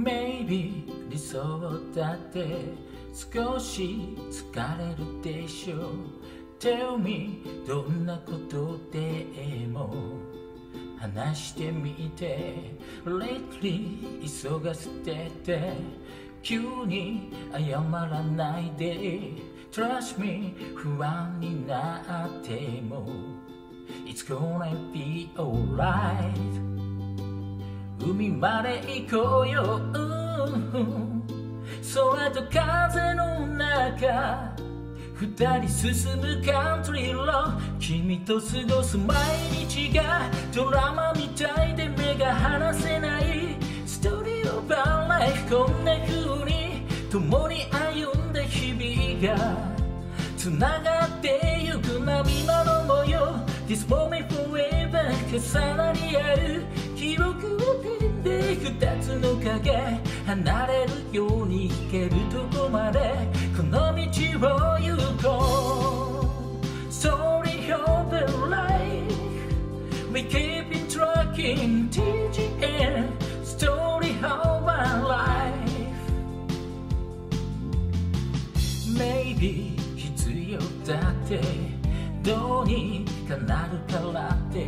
Maybe 理想だって少し疲れるでしょう。 Tell me どんなことでも話してみて。 Lately 急がせてて急に謝らないで。 Trust me 不安になっても It's gonna be alright。 海まで行こうよ、空と風の中二人進むカントリーロード。君と過ごす毎日がドラマみたいで目が離せないストーリーオブライフ。こんな風に共に歩んだ日々がつながってゆく波間の模様。 This moment forever 重なり合う記憶を点で二つの影離れるように行けるとこまでこの道を行こう。 Story of a life We keep it tracking till the end Story of our life Maybe 必要だってどうにかなるからって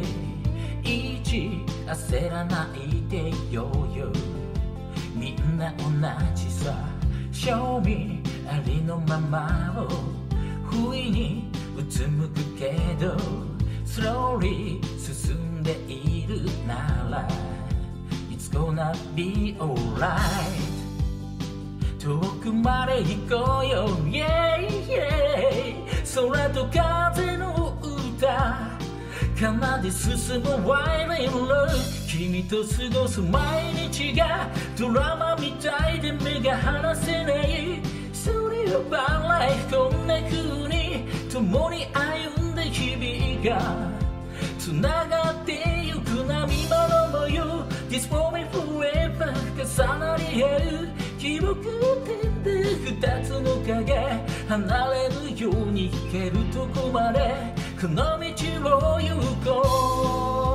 焦らないでよよ。みんな同じさ Show me ありのままを不意にうつむくけど Slowly 進んでいるなら It's gonna be alright。 遠くまで行こうよ、yeah, yeah。 空と風の歌奏で進む Wild in Love。 君と過ごす毎日がドラマみたいで目が離せないストーリーオブライフ。こんな風に共に歩んだ日々がつながってゆく波間の模様。 This moment forever 重なり合う記憶点で二つの影離れるように行けるとこまでこの道を行こう。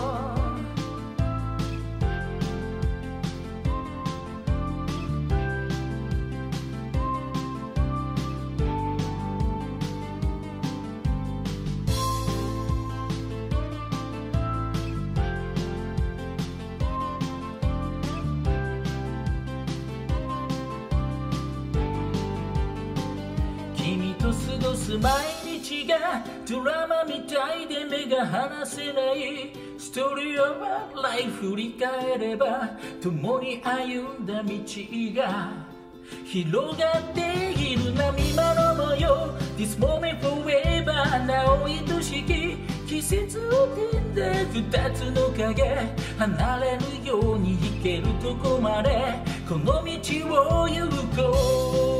君と過ごす毎日がドラマみたいで目が離せないストーリーオブライフ。振り返れば共に歩んだ道が広がっている波間の模様。 This moment forever なお愛しき季節を点で二つの影離れるように行けるとこまでこの道を行こう。